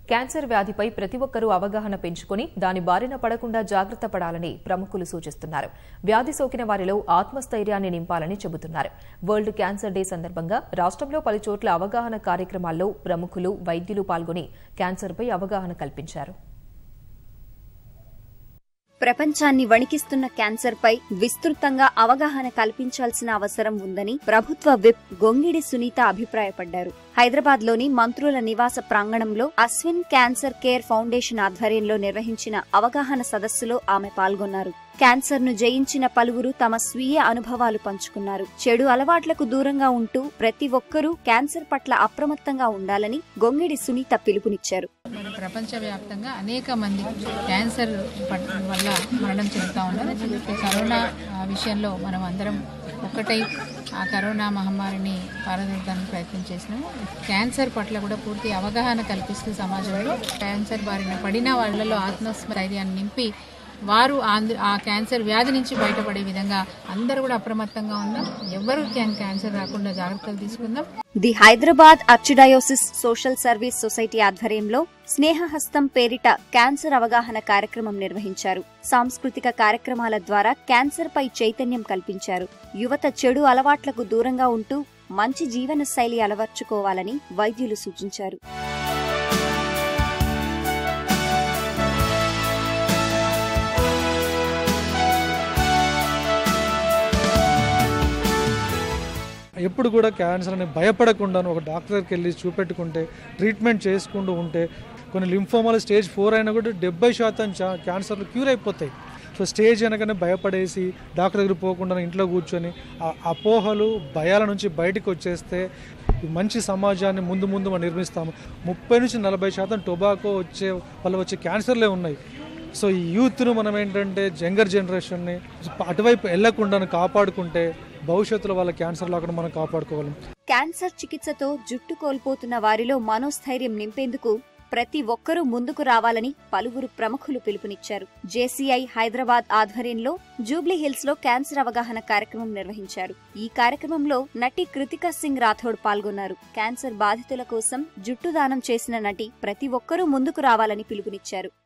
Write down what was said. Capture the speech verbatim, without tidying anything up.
Cancer వ్యాధిపై ప్రతి ఒక్కరూ అవగాహన పెంచుకుని దాని బారిన పడకుండా జాగ్రత్త పడాలని ప్రముఖులు సూచిస్తున్నారు. వ్యాధి సోకిన వారిలో ఆత్మస్థైర్యాన్ని నింపాలని చెబుతున్నారు. వరల్డ్ క్యాన్సర్ డే సందర్భంగా రాష్ట్రంలో పలు చోట్ల అవగాహన కార్యక్రమాల్లో ప్రముఖులు, వైద్యులు పాల్గొని క్యాన్సర్పై అవగాహన కల్పించారు. ప్రపంచాన్ని వణికిస్తున్న క్యాన్సర్పై విస్తృతంగా అవగాహన కల్పించాల్సిన అవసరం ఉందని ప్రభుత్వ విప్ గొంగిడి సునీత అభిప్రాయపడ్డారు. హైదరాబాద్లోని మంత్రుల నివాస ప్రాంగణంలో అశ్విన్ క్యాన్సర్ కేర్ ఫౌండేషన్ ఆధ్వర్యంలో నిర్వహించిన అవగాహన సదస్సులో ఆమె పాల్గొన్నారు. క్యాన్సర్ ను జయించిన పలువురు తమ స్వీయ అనుభవాలు పంచుకున్నారు. చెడు అలవాట్లకు దూరంగా ఉంటూ ప్రతి ఒక్కరూ క్యాన్సర్ పట్ల అప్రమత్తంగా ఉండాలని గొంగిడి సునీత పిలుపునిచ్చారు. ప్రపంచవ్యాప్తంగా అనేక మంది క్యాన్సర్ వల్ల మరణం చెందుతా ఉన్నారు. కరోనా విషయంలో మనం అందరం ఒక్కటై ఆ కరోనా మహమ్మారిని పారదోలడానికి ప్రయత్నం చేసినాము. క్యాన్సర్ పట్ల కూడా పూర్తి అవగాహన కల్పిస్తూ సమాజంలో క్యాన్సర్ బారిన పడిన వాళ్లలో ఆత్మస్థైర్యాన్ని నింపి వారు ఆ క్యాన్సర్ వ్యాధి నుంచి బయటపడే విధంగా అందరూ కూడా అప్రమత్తంగా ఉందాం. ఎవరు క్యాన్సర్ రాకుండా జాగ్రత్తలు తీసుకుందాం. The Hyderabad archdiocese social service society ఆధ్వర్యంలో స్నేహహస్తం పేరిట క్యాన్సర్ అవగాహన కార్యక్రమం నిర్వహించారు. సాంస్కృతిక కార్యక్రమాల ద్వారా క్యాన్సర్ పై చైతన్యం కల్పించారు. యువత చెడు అలవాట్లకు దూరంగా ఉంటూ మంచి జీవన శైలి అలవర్చుకోవాలని వైద్యులు సూచించారు. ఎప్పుడు కూడా క్యాన్సర్ అని భయపడకుండా ఒక డాక్టర్ దగ్గరికి వెళ్ళి చూపెట్టుకుంటే ట్రీట్మెంట్ చేసుకుంటూ ఉంటే కొన్ని లింఫోమాలు స్టేజ్ ఫోర్ అయినా కూడా డెబ్బై శాతం క్యాన్సర్లు క్యూర్ అయిపోతాయి. సో స్టేజ్ అనగానే భయపడేసి డాక్టర్ దగ్గర పోకుండా ఇంట్లో కూర్చొని ఆ అపోహలు భయాల నుంచి బయటకు వచ్చేస్తే మంచి సమాజాన్ని ముందు ముందు మనం నిర్మిస్తాము. ముప్పై నుంచి నలభై శాతం టొబాకో వచ్చే వల్ల వచ్చే క్యాన్సర్లే ఉన్నాయి. సో ఈ యూత్ను మనం ఏంటంటే యంగర్ జనరేషన్ని అటువైపు వెళ్లకుండా కాపాడుకుంటే భవిష్యత్తులో వాళ్ళ క్యాన్సర్ లాగా మనం కాపాడుకోగలం. క్యాన్సర్ చికిత్సతో జుట్టు కోల్పోతున్న వారిలో మనోస్థైర్యం నింపేందుకు ప్రతి ఒక్కరూ ముందుకు రావాలని పలువురు ప్రముఖులు పిలుపునిచ్చారు. జేసీఐ హైదరాబాద్ ఆధ్వర్యంలో జూబ్లీ హిల్స్ లో క్యాన్సర్ అవగాహన కార్యక్రమం నిర్వహించారు. ఈ కార్యక్రమంలో నటి కృతికా సింగ్ రాథోడ్ పాల్గొన్నారు. క్యాన్సర్ బాధితుల కోసం జుట్టు దానం చేసిన నటి ప్రతి ఒక్కరూ ముందుకు రావాలని పిలుపునిచ్చారు.